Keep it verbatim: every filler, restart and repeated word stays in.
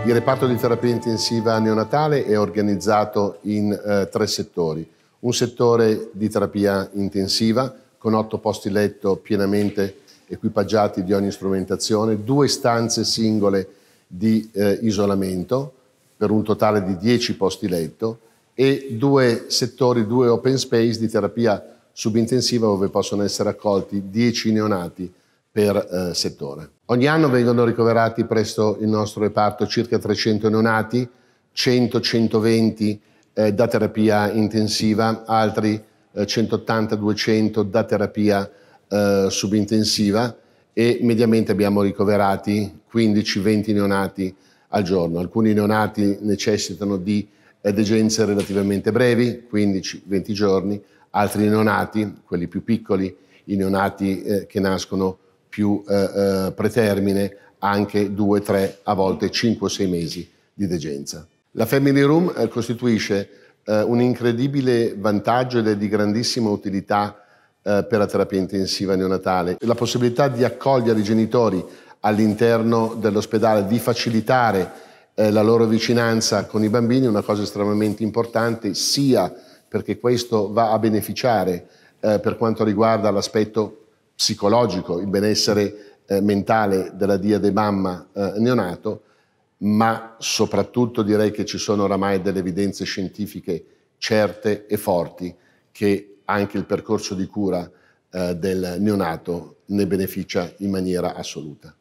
Il reparto di terapia intensiva neonatale è organizzato in eh, tre settori. Un settore di terapia intensiva con otto posti letto pienamente equipaggiati di ogni strumentazione, due stanze singole di eh, isolamento per un totale di dieci posti letto e due settori, due open space di terapia subintensiva dove possono essere accolti dieci neonati per eh, settore. Ogni anno vengono ricoverati presso il nostro reparto circa trecento neonati, cento centoventi eh, da terapia intensiva, altri eh, centottanta duecento da terapia eh, subintensiva e mediamente abbiamo ricoverati quindici venti neonati al giorno. Alcuni neonati necessitano di eh, degenze relativamente brevi, quindici venti giorni, altri neonati, quelli più piccoli, i neonati eh, che nascono più eh, eh, pretermine, anche due, tre, a volte cinque o sei mesi di degenza. La Family Room eh, costituisce eh, un incredibile vantaggio ed è di grandissima utilità eh, per la terapia intensiva neonatale. La possibilità di accogliere i genitori all'interno dell'ospedale, di facilitare eh, la loro vicinanza con i bambini è una cosa estremamente importante, sia perché questo va a beneficiare eh, per quanto riguarda l'aspetto psicologico, il benessere eh, mentale della diade mamma eh, neonato, ma soprattutto direi che ci sono oramai delle evidenze scientifiche certe e forti che anche il percorso di cura eh, del neonato ne beneficia in maniera assoluta.